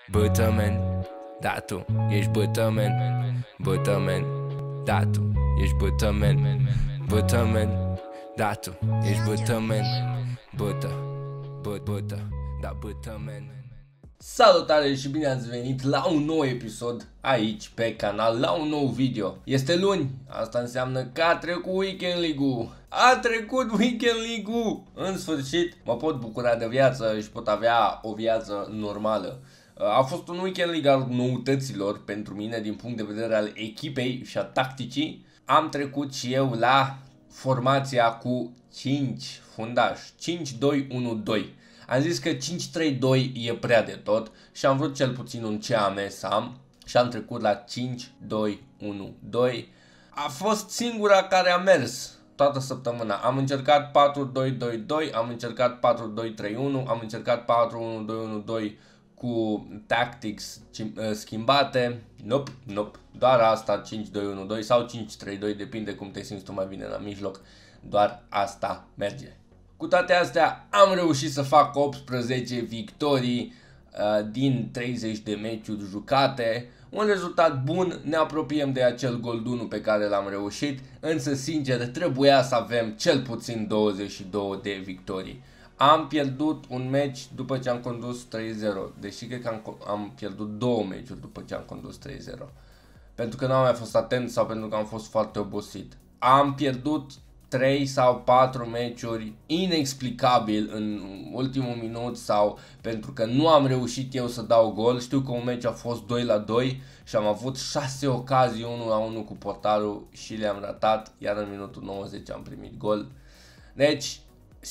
Bătămen, da tu ești bătămen. Bătămen, da tu ești bătămen. Bătămen, da tu ești bătămen. Bătă, da bătămen. Salutare și bine ați venit la un nou episod aici pe canal, la un nou video. Este luni, asta înseamnă că a trecut Weekend League-ul. A trecut Weekend League-ul! În sfârșit mă pot bucura de viață și pot avea o viață normală. A fost un Weekend League al noutăților pentru mine din punct de vedere al echipei și a tacticii. Am trecut și eu la formația cu 5 fundași, 5-2-1-2. Am zis că 5-3-2 e prea de tot și am vrut cel puțin un CAM să am și am trecut la 5-2-1-2. A fost singura care a mers toată săptămâna. Am încercat 4-2-2-2, am încercat 4-2-3-1, am încercat 4-1-2-1-2 cu tactics schimbate. Nope. Doar asta 5-2-1-2 sau 5-3-2, depinde cum te simți tu mai bine la mijloc. Doar asta merge. Cu toate astea am reușit să fac 18 victorii din 30 de meciuri jucate. Un rezultat bun, ne apropiem de acel Gold 1 pe care l-am reușit, însă sincer trebuia să avem cel puțin 22 de victorii. Am pierdut un meci după ce am condus 3-0, deși cred că am pierdut 2 meciuri după ce am condus 3-0. Pentru că nu am mai fost atent sau pentru că am fost foarte obosit. Am pierdut 3 sau 4 meciuri inexplicabil în ultimul minut sau pentru că nu am reușit eu să dau gol. Știu că un meci a fost 2-2 și am avut 6 ocazii 1-1 cu portarul și le-am ratat, iar în minutul 90 am primit gol. Deci,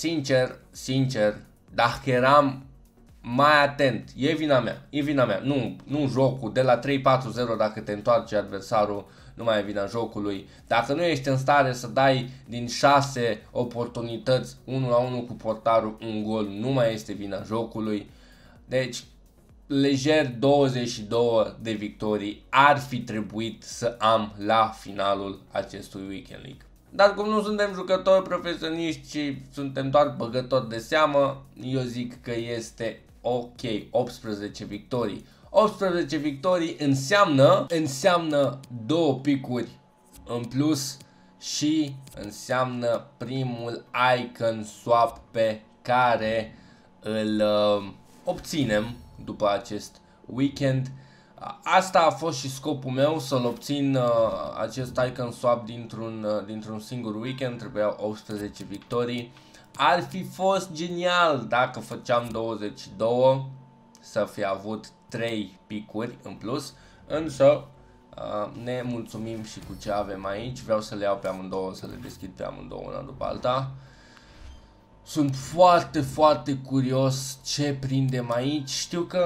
sincer, dacă eram mai atent, e vina mea, nu jocul, de la 3-4-0 dacă te întoarce adversarul, nu mai e vina jocului. Dacă nu ești în stare să dai din 6 oportunități 1-1 cu portarul un gol, nu mai este vina jocului. Deci, lejer 22 de victorii ar fi trebuit să am la finalul acestui Weekend League. Dar cum nu suntem jucători profesioniști, ci suntem doar băgători de seamă, eu zic că este ok, 18 victorii. 18 victorii înseamnă 2 picuri în plus și înseamnă primul icon swap pe care îl obținem după acest weekend. Asta a fost și scopul meu, să-l obțin acest icon swap dintr-un singur weekend. Trebuiau 18 victorii. Ar fi fost genial dacă făceam 22 să fi avut 3 picuri în plus, însă ne mulțumim și cu ce avem aici. Vreau să le iau pe amândouă, să le deschid pe amândouă una după alta. Sunt foarte curios ce prindem aici. Știu că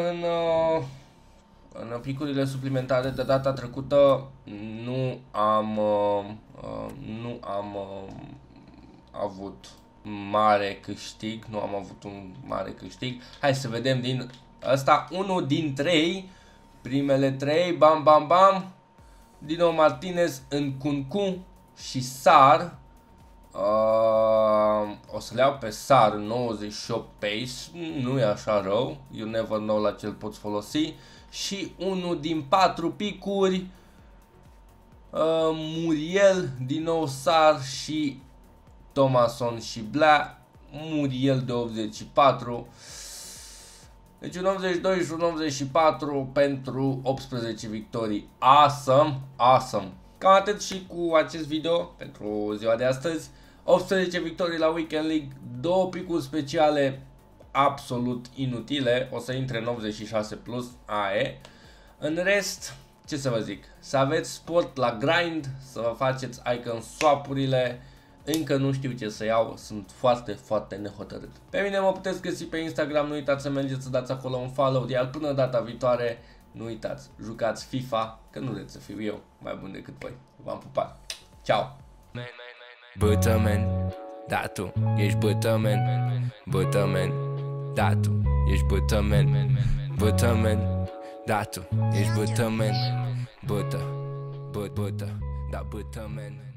în picurile suplimentare de data trecută nu am avut mare câștig, un mare câștig. Hai să vedem din asta, unul din 3, primele 3, bam, Dino Martinez, Nkunku și Sar. O să le iau pe Sar 98 pace, nu e așa rău, you never know la ce îl poți folosi. Și unul din 4 picuri, Muriel, din nou Sar și Thomason și Bla. Muriel de 84. Deci un 82 și un 84 pentru 18 victorii. Awesome. Cam atât și cu acest video pentru ziua de astăzi. 18 victorii la Weekend League, 2 picuri speciale absolut inutile. O să intre în 86 plus AE. În rest, ce să vă zic, să aveți sport la grind, să vă faceți icon swap-urile. Încă nu știu ce să iau, sunt foarte nehotărât. Pe mine mă puteți găsi pe Instagram, nu uitați să mergeți să dați acolo un follow, iar până data viitoare, nu uitați, jucați FIFA, că nu vreți să fiu eu mai bun decât voi. V-am pupat, ciao! Bătămen, da tu ești bătămen. Bătămen, da tu ești bătămen. Bătămen, da tu ești bătămen. Bătă, da bătămen.